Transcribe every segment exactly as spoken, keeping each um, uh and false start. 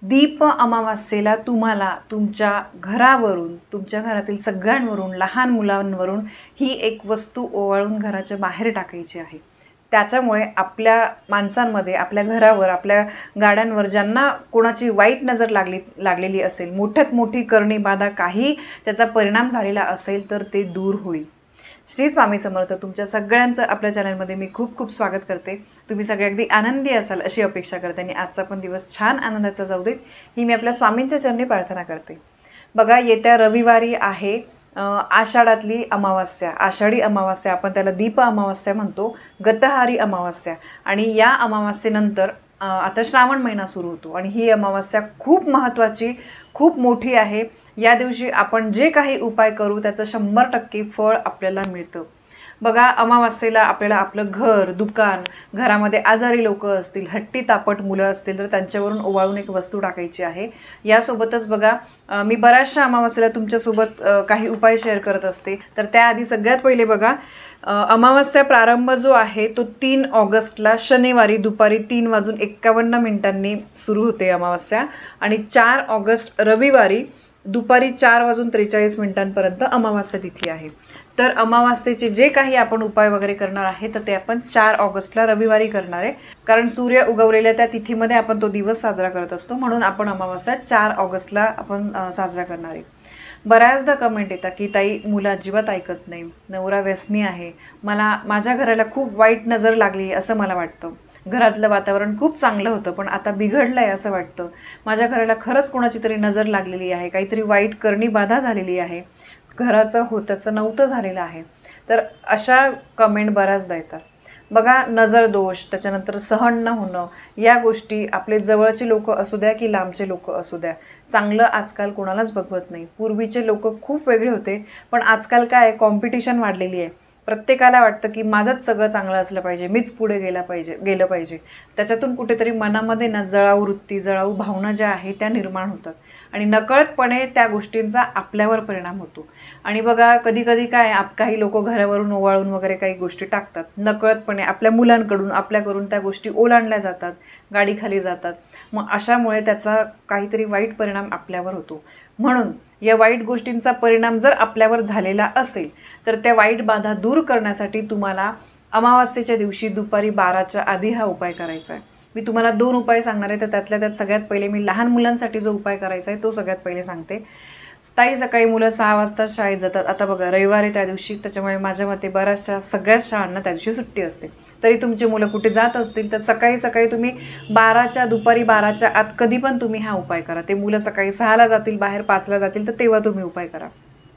दीप अमावास्येला तुम्हाला तुमच्या घरावरून, तुमच्या घरातील सगळ्यांवरून, लहान मुलांवरून ही एक वस्तू ओवाळून घराच्या बाहेर टाकायची आहे। त्याच्यामुळे आपल्या माणसांमध्ये, आपल्या घरावर, आपल्या गाड्यांवर ज्यांना कोणाची वाईट नजर लागली लागलेली असेल, मोठ्यात मोठी करणी बाधा काही त्याचा परिणाम झालेला असेल तर ते दूर होईल। श्री स्वामी समर्थ। तुमच्या सगळ्यांचं आपल्या चॅनलमध्ये मी खूप खूप स्वागत करते। तुम्ही सगळे अगदी आनंदी असाल अशी अपेक्षा करते आणि आजचा पण दिवस छान आनंदाचा जाऊ देत ही मी आपल्या स्वामींच्या चरणी प्रार्थना करते। बघा, येत्या रविवारी आहे आषाढातली अमावास्या, आषाढी अमावास्या, आपण त्याला दीप अमावास्या म्हणतो, गतहारी अमावास्या। आणि या अमावास्येनंतर आता श्रावण महिना सुरू होतो आणि ही अमावास्या खूप महत्त्वाची, खूप मोठी आहे। या दिवशी आपण जे काही उपाय करू त्याचं शंभर टक्के फळ आपल्याला मिळतं। बघा, अमावास्येला आपल्याला आपलं घर, दुकान, घरामध्ये आजारी लोक असतील, हट्टी तापट मुलं असतील तर त्यांच्यावरून ओवाळून एक वस्तू टाकायची आहे। यासोबतच बघा, मी बऱ्याचशा अमावास्येला तुमच्यासोबत काही उपाय शेअर करत असते। तर त्याआधी सगळ्यात पहिले बघा, अमावास्या प्रारंभ जो आहे तो तीन ऑगस्टला शनिवारी दुपारी तीन वाजून एक्कावन्न मिनिटांनी सुरू होते अमावास्या आणि चार ऑगस्ट रविवारी दुपारी चार वाजून त्रेचाळीस मिनिटांपर्यंत अमावास्या तिथी आहे। तर अमावास्येचे जे काही आपण उपाय वगैरे करणार आहे तर ते आपण चार ऑगस्टला रविवारी करणार आहे, कारण सूर्य उगवलेल्या त्या तिथीमध्ये आपण तो दिवस साजरा करत असतो, म्हणून आपण अमावास्या चार ऑगस्टला आपण साजरा करणार आहे। बऱ्याचदा कमेंट येतात की ताई, मुलं अजिबात ऐकत नाही, नवरा व्यसनी आहे, मला माझ्या घराला खूप वाईट नजर लागली असं मला वाटतं, घरातलं वातावरण खूप चांगलं होतं पण आता बिघडलं आहे असं वाटतं, माझ्या घराला खरंच कोणाची तरी नजर लागलेली आहे, काहीतरी वाईट करणी बाधा झालेली आहे, घराचं होत्याचं नव्हतं झालेलं आहे। तर अशा कमेंट बऱ्याचदा येतात। बघा, नजर दोष, त्याच्यानंतर सहन न होणं, या गोष्टी आपले जवळचे लोक असू द्या की लांबचे लोक असू द्या, चांगलं आजकाल कोणालाच बघवत नाही। पूर्वीचे लोक खूप वेगळे होते, पण आजकाल काय कॉम्पिटिशन वाढलेली आहे, प्रत्येकाला वाटतं की माझंच सगळं चांगलं असलं पाहिजे, मीच पुढे गेला पाहिजे गेलं पाहिजे। त्याच्यातून कुठेतरी मनामध्ये ना जळाऊ वृत्ती, जळाऊ भावना ज्या आहेत त्या निर्माण होतात आणि नकळतपणे त्या गोष्टींचा आपल्यावर परिणाम होतो। आणि बघा, कधी कधी काय आप काही लोक घरावरून ओवाळून वगैरे काही गोष्टी टाकतात, नकळतपणे आपल्या मुलांकडून आपल्याकडून त्या गोष्टी ओलांडल्या जातात, गाडीखाली जातात, मग अशामुळे त्याचा काहीतरी वाईट परिणाम आपल्यावर होतो। म्हणून या वाईट गोष्टींचा परिणाम जर आपल्यावर झालेला असेल तर त्या वाईट बाधा दूर करण्यासाठी तुम्हाला अमावास्येच्या दिवशी दुपारी बाराच्या आधी हा उपाय करायचा आहे। मी तुम्हाला दोन उपाय सांगणार आहे, तर त्यातल्या त्यात सगळ्यात पहिले मी लहान मुलांसाठी जो उपाय करायचा आहे तो सगळ्यात पहिले सांगते। ताई, सकाळी मुलं सहा वाजता शाळेत जातात, आता बघा रविवार आहे त्या दिवशी, त्याच्यामुळे माझ्या मते बऱ्याचशा सगळ्याच शाळांना त्या दिवशी सुट्टी असते, तरी तुमची मुलं कुठे जात असतील तर सकाळी सकाळी तुम्ही बाराच्या दुपारी बाराच्या आत कधी पण तुम्ही हा उपाय करा। ते मुलं सकाळी सहाला जातील बाहेर, पाचला जातील तर तेव्हा तुम्ही उपाय करा।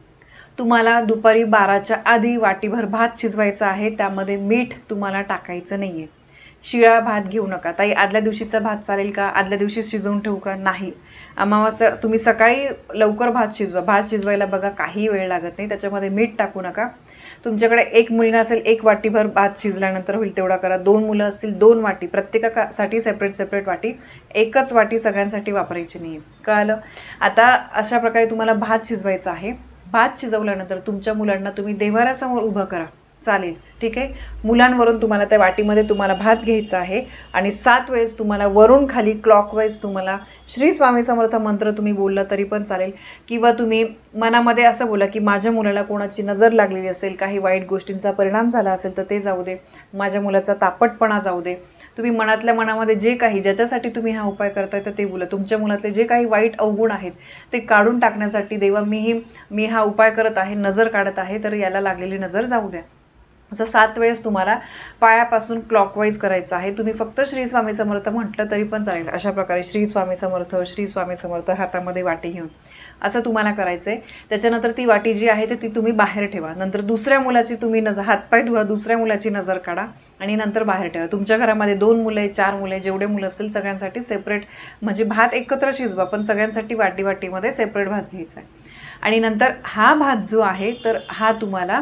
तुम्हाला दुपारी बाराच्या आधी वाटीभर भात शिजवायचा आहे, त्यामध्ये मीठ तुम्हाला टाकायचं नाही आहे, शिळा भात घेऊ नका। ताई, आदल्या दिवशीचा भात चालेल का, आदल्या दिवशी शिजवून ठेवू का, नाही। अमावास्या तुम्ही सकाळी लवकर भात शिजवा, भात शिजवायला बघा काही वेळ लागत नाही, त्याच्यामध्ये मीठ टाकू नका। तुमच्याकडे एक मुलगा असेल एक वाटीभर भात शिजल्यानंतर होईल तेवढा करा, दोन मुलं असतील दोन वाटी, प्रत्येकासाठी सेपरेट सेपरेट वाटी, एकच वाटी सगळ्यांसाठी वापरायची नाही, कळालं। आता अशा प्रकारे तुम्हाला भात शिजवायचा आहे। भात शिजवल्यानंतर तुमच्या मुलांना तुम्ही देव्हाऱ्यासमोर उभं करा, चालेल, ठीक आहे। मुलांवरून तुम्हाला त्या वाटीमध्ये तुम्हाला भात घ्यायचा आहे आणि सात वेळेस तुम्हाला वरून खाली क्लॉकवाईज तुम्हाला श्री स्वामी समर्थ मंत्र तुम्ही बोलला तरी पण चालेल, किंवा तुम्ही मनामध्ये असं बोला की माझ्या मुलाला कोणाची नजर लागलेली असेल, काही वाईट गोष्टींचा परिणाम झाला असेल तर ते जाऊ दे, माझ्या मुलाचा तापटपणा जाऊ दे। तुम्ही मनातल्या मनामध्ये जे काही ज्याच्यासाठी तुम्ही हा उपाय करताय तर ते बोला, तुमच्या मुलातले जे काही वाईट अवगुण आहेत ते काढून टाकण्यासाठी देवा मीही मी हा उपाय करत आहे, नजर काढत आहे, तर याला लागलेली नजर जाऊ द्या, असं सात वेळेस तुम्हाला पायापासून क्लॉकवाईज करायचं आहे। तुम्ही फक्त श्री स्वामी समर्थ म्हटलं तरी पण चालेल, अशा प्रकारे श्री स्वामी समर्थ, श्री स्वामी समर्थ हातामध्ये वाटी घेऊन असं तुम्हाला करायचं आहे। त्याच्यानंतर ती वाटी जी आहे ती तुम्ही बाहेर ठेवा, नंतर दुसऱ्या मुलाची तुम्ही नजर, हातपाय धुवा, दुसऱ्या मुलाची नजर काढा आणि नंतर बाहेर ठेवा। तुमच्या घरामध्ये दोन मुलं आहे, चार मुलं आहे, जेवढे मुलं असतील सगळ्यांसाठी सेपरेट, म्हणजे भात एकत्र शिजवा पण सगळ्यांसाठी वाटी वाटीमध्ये सेपरेट भात घ्यायचा आहे। आणि नंतर हा भात जो आहे तर हा तुम्हाला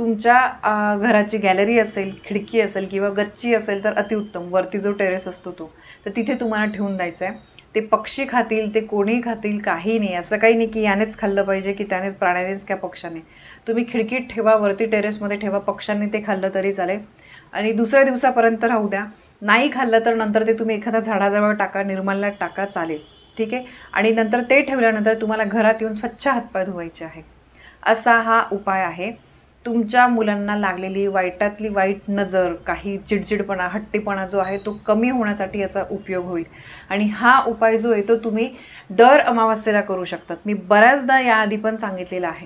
तुमच्या घराची गॅलरी असेल, खिडकी असेल किंवा गच्ची असेल तर अतिउत्तम, वरती जो टेरेस असतो तो, तर तिथे तुम्हाला ठेवून द्यायचं आहे। ते पक्षी खातील, ते कोणी खातील, काही नाही, असं काही नाही की यानेच खाल्लं पाहिजे की त्यानेच, प्राण्यानेच किंवा पक्षाने, तुम्ही खिडकीत ठेवा, वरती टेरेसमध्ये ठेवा, पक्ष्यांनी ते खाल्लं तरी चालेल आणि दुसऱ्या दिवसापर्यंत राहू द्या। नाही खाल्लं तर नंतर ते तुम्ही एखाद्या झाडाजवळ टाका, निर्मल्यात टाका, चालेल, ठीक आहे. आणि नंतर ते ठेवल्यानंतर तुम्हाला घरात येऊन स्वच्छ हातपाय धुवायचे आहे. असा हा उपाय आहे. तुमच्या मुलांना लागलेली वाईटातली वाईट नजर, काही चिडचिडपणा, हट्टीपणा जो आहे तो कमी होण्यासाठी याचा उपयोग होईल. आणि हा उपाय जो आहे तो तुम्ही दर अमावास्येला करू शकतात. मी बऱ्याचदा याआधी पण सांगितलेलं आहे.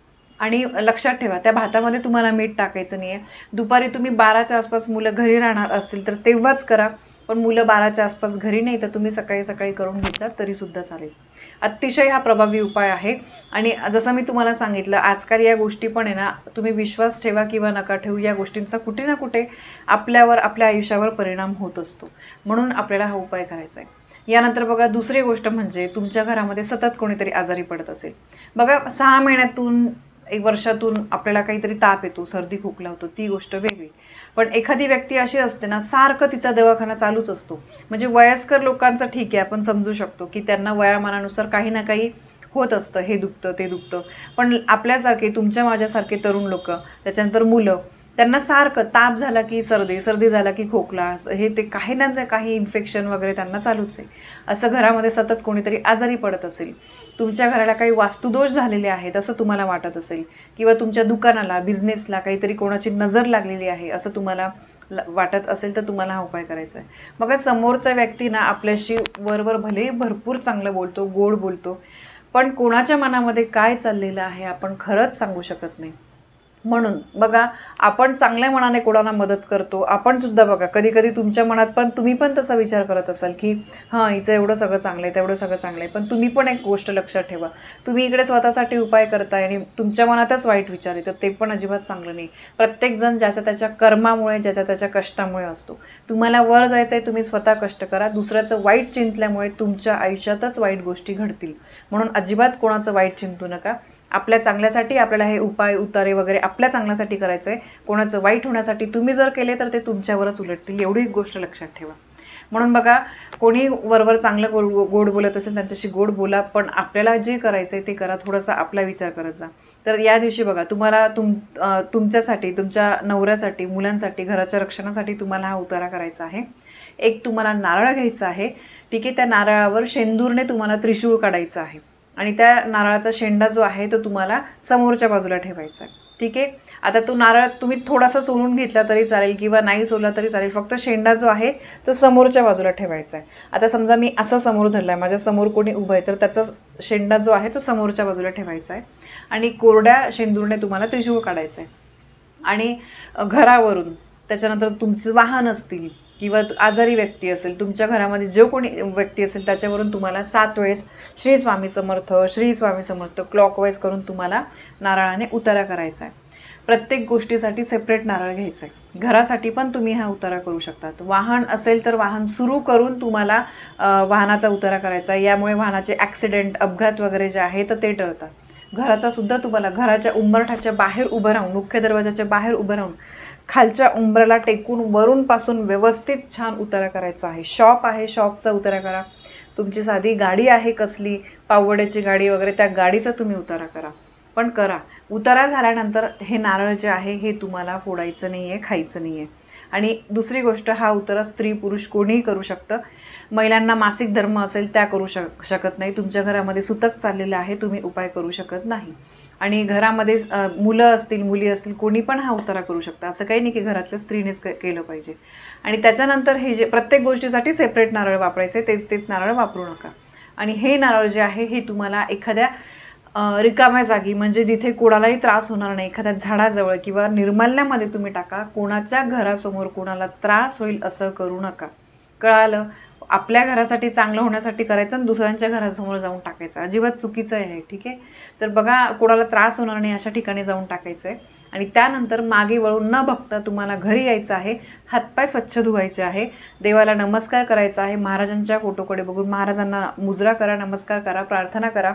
आणि लक्षात ठेवा, त्या भातामध्ये तुम्हाला मीठ टाकायचं नाही आहे. दुपारी तुम्ही बाराच्या आसपास मुलं घरी राहणार असतील तर तेव्हाच करा. पण मुलं बाराच्या आसपास घरी नाही तर तुम्ही सकाळी सकाळी करून घेतलात तरीसुद्धा चालेल. अतिशय हा प्रभावी उपाय आहे. आणि जसं मी तुम्हाला सांगितलं, आजकाल या गोष्टी पण आहे ना, तुम्ही विश्वास ठेवा किंवा नका ठेवू, या गोष्टींचा कुठे ना कुठे आपल्यावर, आपल्या आयुष्यावर परिणाम होत असतो. म्हणून आपल्याला हा उपाय करायचा आहे. यानंतर बघा, दुसरी गोष्ट म्हणजे तुमच्या घरामध्ये सतत कोणीतरी आजारी पडत असेल. बघा, सहा महिन्यातून एक वर्षातून आपल्याला काहीतरी ताप येतो, सर्दी खोकला होतो, ती गोष्ट वेगळी. पण एखादी व्यक्ती अशी असते ना, सारखं तिचा दवाखाना चालूच असतो. म्हणजे वयस्कर लोकांचं ठीक आहे, आपण समजू शकतो की त्यांना वयामानानुसार काही ना काही होत असतं, हे दुखतं ते दुखतं. पण आपल्यासारखे, तुमच्या माझ्यासारखे तरुण लोक, त्याच्यानंतर मुलं, त्यांना सारखं ताप झाला की सर्दी, सर्दी झाला की खोकला, हे ते काही ना काही इन्फेक्शन वगैरे त्यांना चालूच आहे. असं घरामध्ये सतत कोणीतरी आजारी पडत असेल, तुमच्या घराला काही वास्तुदोष झालेले आहेत असं तुम्हाला वाटत असेल, किंवा तुमच्या दुकानाला, बिझनेसला काहीतरी कोणाची नजर लागलेली आहे असं तुम्हाला वाटत असेल तर तुम्हाला हा उपाय करायचा आहे. मग समोरचा व्यक्ती ना आपल्याशी वरवर भले भरपूर चांगलं बोलतो, गोड बोलतो, पण कोणाच्या मनामध्ये काय चाललेलं आहे आपण खरंच सांगू शकत नाही. म्हणून बघा, आपण चांगल्या मनाने कोणाला मदत करतो. आपण सुद्धा बघा, कधी कधी तुमच्या मनात पण तुम्ही पण तसा विचार करत असाल की हां, हिचं एवढं सगळं चांगलं आहे, तेवढं सगळं चांगलं आहे. पण तुम्ही पण एक गोष्ट लक्षात ठेवा, तुम्ही इकडे स्वतःसाठी उपाय करताय आणि तुमच्या मनातच वाईट विचार येतात, ते पण अजिबात चांगलं नाही. प्रत्येकजण ज्याच्या त्याच्या कर्मामुळे, ज्याच्या त्याच्या कष्टामुळे असतो. तुम्हाला वर जायचं आहे, तुम्ही स्वतः कष्ट करा. दुसऱ्याचं वाईट चिंतल्यामुळे तुमच्या आयुष्यातच वाईट गोष्टी घडतील. म्हणून अजिबात कोणाचं वाईट चिंतू नका. आपल्या चांगल्यासाठी आपल्याला हे उपाय उतारे वगैरे आपल्या चांगल्यासाठी करायचं आहे. कोणाचं वाईट होण्यासाठी तुम्ही जर केले तर ते तुमच्यावरच उलटतील, एवढी एक गोष्ट लक्षात ठेवा. म्हणून बघा, कोणी वरवर चांगलं गोड गोड बोलत असेल त्यांच्याशी गोड बोला, पण आपल्याला जे करायचं आहे ते करा. थोडासा आपला विचार करत जा. तर या दिवशी बघा, तुम्हाला तुम तुमच्यासाठी, तुमच्या नवऱ्यासाठी, मुलांसाठी, घराच्या रक्षणासाठी तुम्हाला हा उतारा करायचा आहे. एक तुम्हाला नारळ घ्यायचा आहे, ठीक आहे. त्या नारळावर शेंदूरने तुम्हाला त्रिशूळ काढायचं आहे आणि त्या नारळाचा शेंडा जो आहे तो तुम्हाला समोरच्या बाजूला ठेवायचा आहे, ठीक आहे. आता तो नारळ तुम्ही थोडासा सोलून घेतला तरी चालेल किंवा नाही सोलला तरी चालेल, फक्त शेंडा जो आहे तो समोरच्या बाजूला ठेवायचा आहे. आता समजा मी असा समोर धरला आहे, माझ्या समोर कोणी उभं आहे, तर त्याचा शेंडा जो आहे तो समोरच्या बाजूला ठेवायचा आहे आणि कोरड्या शेंदूरने तुम्हाला त्रिशूळ काढायचं आहे. आणि घरावरून, त्याच्यानंतर तुमचं वाहन असतील किंवा आजारी व्यक्ती असेल, तुमच्या घरामध्ये जो कोणी व्यक्ती असेल त्याच्यावरून तुम्हाला सात वेळेस श्री स्वामी समर्थ, श्री स्वामी समर्थ क्लॉकवाईज करून तुम्हाला नारळाने उतारा करायचा आहे. प्रत्येक गोष्टीसाठी सेपरेट नारळ घ्यायचं आहे. घरासाठी पण तुम्ही हा उतारा करू शकतात. वाहन असेल तर वाहन सुरू करून तुम्हाला वाहनाचा उतारा करायचा आहे. यामुळे वाहनाचे ॲक्सिडेंट, अपघात वगैरे जे आहे तर ते टळतात. घराचा सुद्धा तुम्हाला घराच्या उंबरठ्याच्या बाहेर उभं राहून, मुख्य दरवाजाच्या बाहेर उभं राहून खालच्या उंबराला टेकून वरूनपासून व्यवस्थित छान उतारा करायचा आहे. शॉप आहे, शॉपचा उतारा करा. तुमची साधी गाडी आहे कसली, पावड्याची गाडी वगैरे, त्या गाडीचा तुम्ही उतारा करा. पण करा. उतारा झाल्यानंतर हे नारळ जे आहे हे तुम्हाला फोडायचं नाही आहे, खायचं नाही आहे. आणि दुसरी गोष्ट, हा उतारा स्त्री पुरुष कोणीही करू शकतं. महिलांना मासिक धर्म असेल त्या करू शक शकत नाही. तुमच्या घरामध्ये सुतक चाललेलं आहे, तुम्ही उपाय करू शकत नाही. आणि घरामध्ये मुलं असतील, मुली असतील, कोणी पण हा उतारा करू शकता. असं काही नाही की घरातल्या स्त्रीनेच केलं पाहिजे. आणि त्याच्यानंतर हे जे प्रत्येक गोष्टीसाठी सेपरेट नारळ वापरायचे, तेच तेच नारळ वापरू नका. आणि हे नारळ जे आहे हे तुम्हाला एखाद्या रिकाम्या जागी, म्हणजे जिथे कोणालाही त्रास होणार नाही, एखाद्या झाडाजवळ किंवा निर्माल्यामध्ये तुम्ही टाका. कोणाच्या घरासमोर कोणाला त्रास होईल असं करू नका. कळालं? आपल्या घरासाठी चांगलं होण्यासाठी करायचं आणि दुसऱ्यांच्या घरासमोर जाऊन टाकायचं अजिबात चुकीचं आहे, ठीक आहे. तर बघा, कोणाला त्रास होणार नाही अशा ठिकाणी जाऊन टाकायचं आहे. आणि त्यानंतर मागे वळून न बघता तुम्हाला घरी यायचं आहे. हातपाय स्वच्छ धुवायचे आहे. देवाला नमस्कार करायचा आहे. महाराजांच्या फोटोकडे बघून महाराजांना मुजरा करा, नमस्कार करा, प्रार्थना करा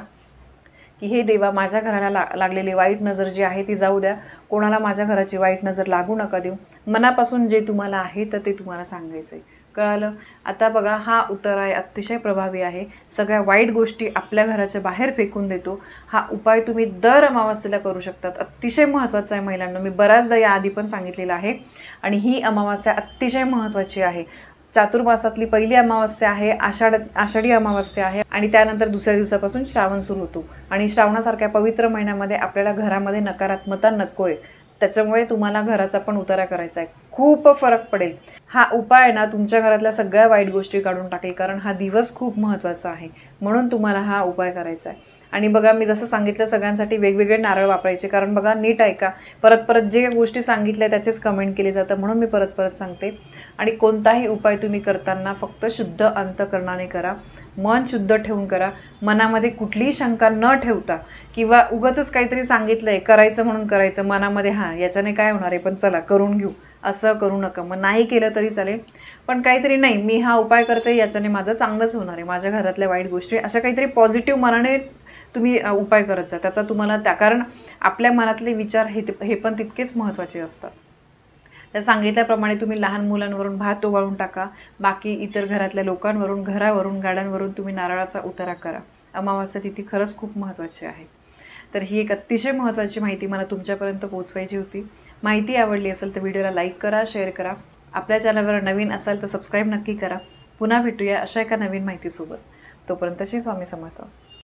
की हे देवा, माझ्या घराला ला लागलेली वाईट नजर जी आहे ती जाऊ द्या. कोणाला माझ्या घराची वाईट नजर लागू नका देऊ. मनापासून जे तुम्हाला आहे तर ते तुम्हाला सांगायचं आहे. कळालं? आता बघा, हा उतारा आहे अतिशय प्रभावी आहे. सगळ्या वाईट गोष्टी आपल्या घराच्या बाहेर फेकून देतो. हा उपाय तुम्ही दर अमावास्येला करू शकतात. अतिशय महत्त्वाचा आहे महिलांना. मी बऱ्याचदा याआधी पण सांगितलेलं आहे. आणि ही अमावास्या अतिशय महत्त्वाची आहे. चातुर्मासातली पहिली अमावस्या आहे, आषाढ आषाढी अमावस्या आहे आणि त्यानंतर दुसऱ्या दिवसापासून श्रावण सुरू होतो आणि श्रावणासारख्या पवित्र महिन्यामध्ये आपल्याला घरामध्ये नकारात्मकता नकोय, त्याच्यामुळे तुम्हाला घराचा पण उतारा करायचा आहे. खूप फरक पडेल. हा उपाय ना तुमच्या घरातल्या सगळ्या वाईट गोष्टी काढून टाकेल, कारण हा दिवस खूप महत्त्वाचा आहे, म्हणून तुम्हाला हा उपाय करायचा आहे. आणि बघा, मी जसं सांगितलं सगळ्यांसाठी वेगवेगळे नारळ वापरायचे, कारण बघा नीट ऐका, परत परत जे गोष्टी सांगितल्या त्याचेच कमेंट केले जातं, म्हणून मी परत परत सांगते. आणि कोणताही उपाय तुम्ही करताना फक्त शुद्ध अंतःकरणाने करा, मन शुद्ध ठेवून करा, मनामध्ये कुठलीही शंका न ठेवता किंवा उगाचच काहीतरी सांगितलंय करायचं म्हणून करायचं, मनामध्ये हां याच्याने काय होणार आहे पण चला करून घेऊ, असं करू नका. मग नाही केलं तरी चालेल, पण काहीतरी नाही मी हा उपाय करते याच्याने माझं चांगलंच होणार आहे, माझ्या घरातल्या वाईट गोष्टी, अशा काहीतरी पॉझिटिव्ह मनाने तुम्ही उपाय करत जा. त्याचा तुम्हाला त्या कारण आपल्या मनातले विचार हे हे पण तितकेच महत्त्वाचे असतात. त्या सांगितल्याप्रमाणे तुम्ही लहान मुलांवरून भात ओवाळून टाका, बाकी इतर घरातल्या लोकांवरून, घरावरून, गाड्यांवरून तुम्ही नारळाचा उतारा करा. अमावास्या तिथी खरंच खूप महत्त्वाची आहे. तर ही एक अतिशय महत्त्वाची माहिती मला तुमच्यापर्यंत पोहोचवायची होती. माहिती आवडली असेल तर व्हिडिओला लाईक करा, शेअर करा. आपल्या चॅनलवर नवीन असाल तर सबस्क्राईब नक्की करा. पुन्हा भेटूया अशा एका नवीन माहितीसोबत. तोपर्यंत श्री स्वामी समर्थ.